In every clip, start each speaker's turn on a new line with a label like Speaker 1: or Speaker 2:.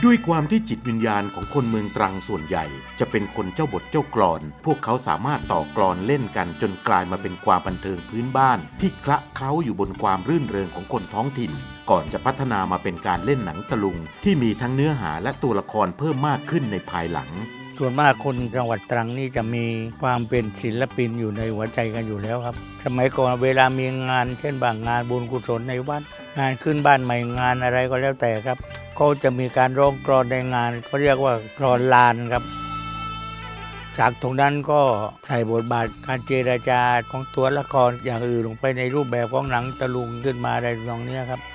Speaker 1: ด้วยความที่จิตวิญญาณของคนเมืองตรังส่วนใหญ่จะเป็นคนเจ้าบทเจ้ากลอนพวกเขาสามารถต่อกลอนเล่นกันจนกลายมาเป็นความบันเทิงพื้นบ้านที่คละเคล้าอยู่บนความรื่นเริงของคนท้องถิ่นก่อนจะพัฒนามาเป็นการเล่นหนังตะลุงที่มีทั้งเนื้อหาและตัวละครเพิ่มมากขึ้นในภายหลัง
Speaker 2: ส่วนมากคนจังหวัดตรังนี่จะมีความเป็นศิลปินอยู่ในหัวใจกันอยู่แล้วครับสมัยก่อนเวลามีงานเช่นบางงานบุญกุศลในวัดงานขึ้นบ้านใหม่งานอะไรก็แล้วแต่ครับเขาจะมีการร้องกลอนในงานเขาเรียกว่ากลอนลานครับจากตรงนั้นก็ใส่บทบาทการเจรจาของตัวละครอย่างอื่นลงไปในรูปแบบของหนังตะลุงขึ้นมาในตรงนี้ครับ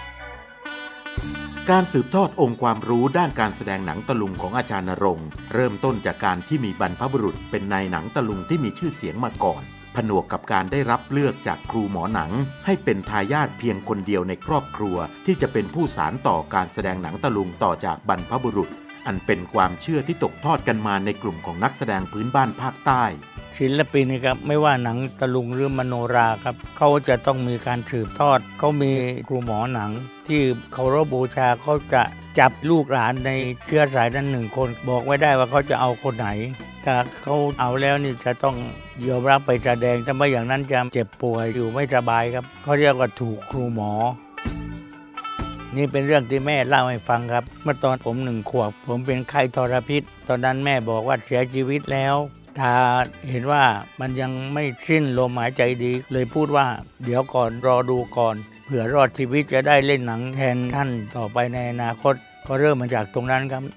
Speaker 1: การสืบทอดองค์ความรู้ด้านการแสดงหนังตะลุงของอาจารย์ณรงค์เริ่มต้นจากการที่มีบรรพบุรุษเป็นนายหนังตะลุงที่มีชื่อเสียงมาก่อนผนวกกับการได้รับเลือกจากครูหมอหนังให้เป็นทายาทเพียงคนเดียวในครอบครัวที่จะเป็นผู้สานต่อการแสดงหนังตะลุงต่อจากบรรพบุรุษอันเป็นความเชื่อที่ตกทอดกันมาในกลุ่มของนักแสดงพื้นบ้านภาคใต้
Speaker 2: ศิลปินครับไม่ว่าหนังตะลุงหรือมโนราครับเขาจะต้องมีการสืบทอดเขามีครูหมอหนังที่เคารพบูชาเขาจะจับลูกหลานในเชื้อสายนั้นหนึ่งคนบอกไว้ได้ว่าเขาจะเอาคนไหนถ้าเขาเอาแล้วนี่จะต้องยอมรับไปแสดงถ้าไม่อย่างนั้นจะเจ็บป่วยอยู่ไม่สบายครับเขาเรียกว่าถูกครูหมอนี่เป็นเรื่องที่แม่เล่าให้ฟังครับเมื่อตอนผม1 ขวบผมเป็นไข้ทรพิษตอนนั้นแม่บอกว่าเสียชีวิตแล้วถ้าเห็นว่ามันยังไม่สิ้นลมหายใจดีเลยพูดว่าเดี๋ยวก่อนรอดูก่อนเผื่อรอดชีวิตจะได้เล่นหนังแทนท่านต่อไปในอนาคตก็เริ่มมาจากตรงนั้นครับ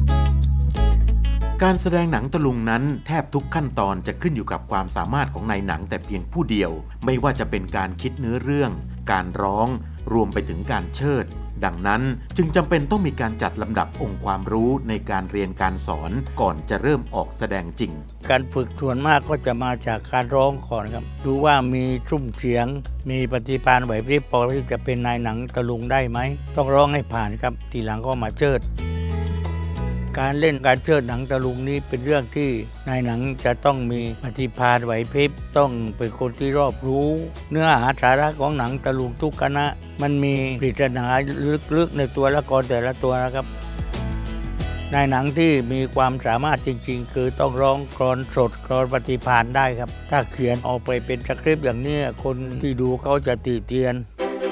Speaker 1: การแสดงหนังตะลุงนั้นแทบทุกขั้นตอนจะขึ้นอยู่กับความสามารถของนายหนังแต่เพียงผู้เดียวไม่ว่าจะเป็นการคิดเนื้อเรื่องการร้องรวมไปถึงการเชิดดังนั้นจึงจำเป็นต้องมีการจัดลำดับองค์ความรู้ในการเรียนการสอนก่อนจะเริ่มออกแสดงจริง
Speaker 2: การฝึกส่วนมากก็จะมาจากการร้องก่อนครับดูว่ามีชุ่มเสียงมีปฏิภาณไหวพริบพอที่จะเป็นนายหนังตะลุงได้ไหมต้องร้องให้ผ่านครับทีหลังก็มาเชิดการเล่นการเชิดหนังตะลุงนี้เป็นเรื่องที่นายหนังจะต้องมีปฏิภาณไหวพริบต้องเป็นคนที่รอบรู้เนื้อหาสาระของหนังตะลุงทุกคณะมันมีปริศนาลึกๆในตัวละครแต่ละตัวนะครับนายหนังที่มีความสามารถจริงๆคือต้องร้องกลอนสดกลอนปฏิภาณได้ครับถ้าเขียนออกไปเป็นสคริปต์อย่างนี้คนที่ดูเขาจะติเตียน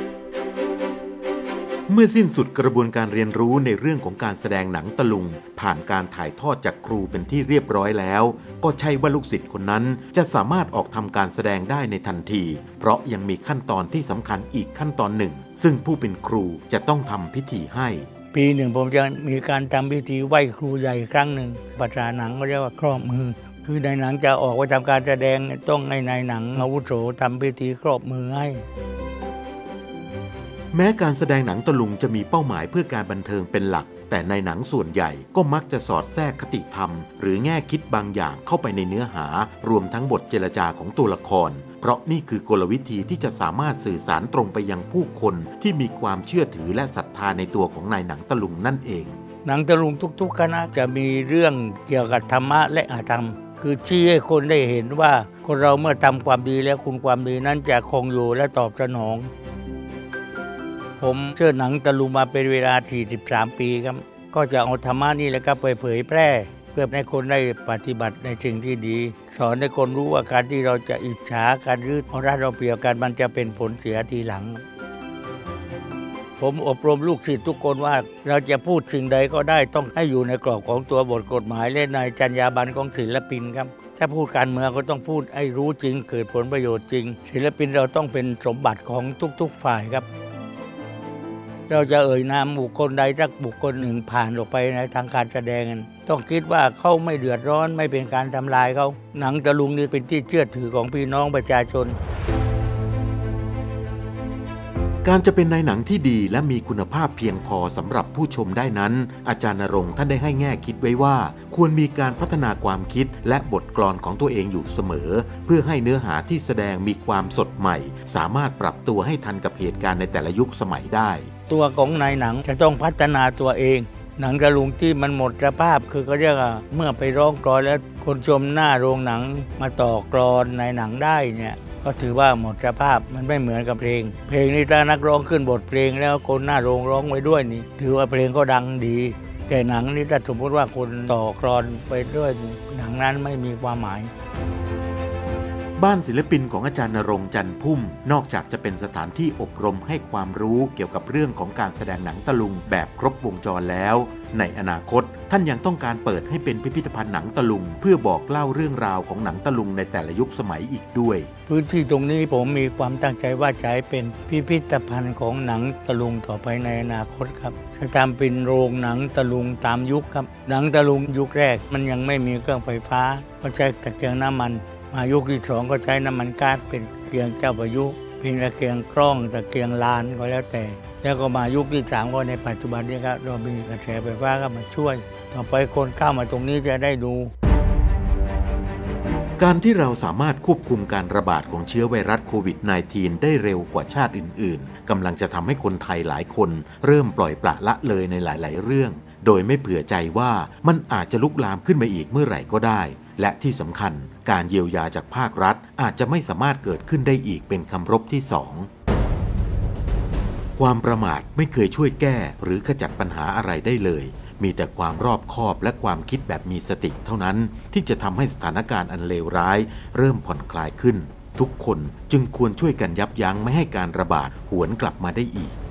Speaker 1: เมื่อสิ้นสุดกระบวนการเรียนรู้ในเรื่องของการแสดงหนังตะลุงผ่านการถ่ายทอดจากครูเป็นที่เรียบร้อยแล้วก็ใช่ว่าลูกศิษย์คนนั้นจะสามารถออกทำการแสดงได้ในทันทีเพราะยังมีขั้นตอนที่สำคัญอีกขั้นตอนหนึ่งซึ่งผู้เป็นครูจะต้องทำพิธีให้
Speaker 2: ปีหนึ่งผมจะมีการทำพิธีไหว้ครูใหญ่ครั้งหนึ่งภาษาหนังก็เรียกว่าครอบมือคือในหนังจะออกไปทำการแสดงต้องให้ในหนังอาวุโสทำพิธีครอบมือให้
Speaker 1: แม้การแสดงหนังตะลุงจะมีเป้าหมายเพื่อการบันเทิงเป็นหลักแต่ในหนังส่วนใหญ่ก็มักจะสอดแทรกคติธรรมหรือแง่คิดบางอย่างเข้าไปในเนื้อหารวมทั้งบทเจรจาของตัวละครเพราะนี่คือกลวิธีที่จะสามารถสื่อสารตรงไปยังผู้คนที่มีความเชื่อถือและศรัทธาในตัวของนายหนังตะลุงนั่นเอง
Speaker 2: หนังตะลุงทุกๆคณะจะมีเรื่องเกี่ยวกับธรรมะและอธรรมคือชี้ให้คนได้เห็นว่าคนเราเมื่อทำความดีแล้วคุณความดีนั้นจะคงอยู่และตอบสนองผมเชิดหนังตะลุงมาเป็นเวลา43 ปีครับก็จะเอาธรรมะนี่แหละครับไปเผยแพร่เพื่อให้คนได้ปฏิบัติในสิ่งที่ดีสอนให้คนรู้ว่าการที่เราจะอิจฉาการยืดเอารัดเอาเปรียบกันมันจะเป็นผลเสียทีหลังผมอบรมลูกศิษย์ทุกคนว่าเราจะพูดสิ่งใดก็ได้ต้องให้อยู่ในกรอบของตัวบทกฎหมายและในจรรยาบรรณของศิลปินครับถ้าพูดการเมืองก็ต้องพูดให้รู้จริงเกิดผลประโยชน์จริงศิลปินเราต้องเป็นสมบัติของทุกๆฝ่ายครับเราจะเอ่ยนามบุคคลใดสักบุคคลหนึ่งผ่านออกไปในทางการแสดงต้องคิดว่าเขาไม่เดือดร้อนไม่เป็นการทำลายเขาหนังตะลุงนี่เป็นที่เชื่อถือของพี่น้องประชาชน
Speaker 1: การจะเป็นนายหนังที่ดีและมีคุณภาพเพียงพอสำหรับผู้ชมได้นั้นอาจารย์ณรงค์ท่านได้ให้แง่คิดไว้ว่าควรมีการพัฒนาความคิดและบทกลอนของตัวเองอยู่เสมอเพื่อให้เนื้อหาที่แสดงมีความสดใหม่สามารถปรับตัวให้ทันกับเหตุการณ์ในแต่ละยุคสมัยได้
Speaker 2: ตัวของนายหนังจะต้องพัฒนาตัวเองหนังตะลุงที่มันหมดสภาพคือเขาเรียกว่าเมื่อไปร้องกลอนแล้วคนชมหน้าโรงหนังมาต่อกลอนในหนังได้เนี่ยก็ถือว่าหมดสภาพมันไม่เหมือนกับเพลงนี่ถ้านักร้องขึ้นบทเพลงแล้วคนหน้าโรงร้องไว้ด้วยนี่ถือว่าเพลงก็ดังดีแต่หนังนี่ถ้าสมมติว่าคนต่อกลอนไปด้วยหนังนั้นไม่มีความหมาย
Speaker 1: บ้านศิลปินของอาจารย์ณรงค์ จันพุ่มนอกจากจะเป็นสถานที่อบรมให้ความรู้เกี่ยวกับเรื่องของการแสดงหนังตะลุงแบบครบวงจรแล้วในอนาคตท่านยังต้องการเปิดให้เป็นพิพิธภัณฑ์หนังตะลุงเพื่อบอกเล่าเรื่องราวของหนังตะลุงในแต่ละยุคสมัยอีกด้วย
Speaker 2: พื้นที่ตรงนี้ผมมีความตั้งใจว่าจะให้เป็นพิพิธภัณฑ์ของหนังตะลุงต่อไปในอนาคตครับจะทำเป็นโรงหนังตะลุงตามยุคครับหนังตะลุงยุคแรกมันยังไม่มีเครื่องไฟฟ้าก็ใช้ตะเกียงน้ำมันมายุคที่สองก็ใช้น้ำมันก๊าซเป็นเกียงเจ้าประยุกต์เป็นตะเกียงกล้องตะเกียงลานก็แล้วแต่แล้วก็มายุคที่สามก็ในปัจจุบันนี้ครับเรามีกระแสไฟฟ้าเข้ามาช่วยต่อไปคนเข้ามาตรงนี้จะได้ดู
Speaker 1: การที่เราสามารถควบคุมการระบาดของเชื้อไวรัสโควิด -19 ได้เร็วกว่าชาติอื่นๆกำลังจะทำให้คนไทยหลายคนเริ่มปล่อยปละละเลยในหลายๆเรื่องโดยไม่เผื่อใจว่ามันอาจจะลุกลามขึ้นมาอีกเมื่อไหร่ก็ได้และที่สำคัญการเยียวยาจากภาครัฐอาจจะไม่สามารถเกิดขึ้นได้อีกเป็นคำรบที่สองความประมาทไม่เคยช่วยแก้หรือขจัดปัญหาอะไรได้เลยมีแต่ความรอบคอบและความคิดแบบมีสติเท่านั้นที่จะทำให้สถานการณ์อันเลวร้ายเริ่มผ่อนคลายขึ้นทุกคนจึงควรช่วยกันยับยั้งไม่ให้การระบาดหวนกลับมาได้อีก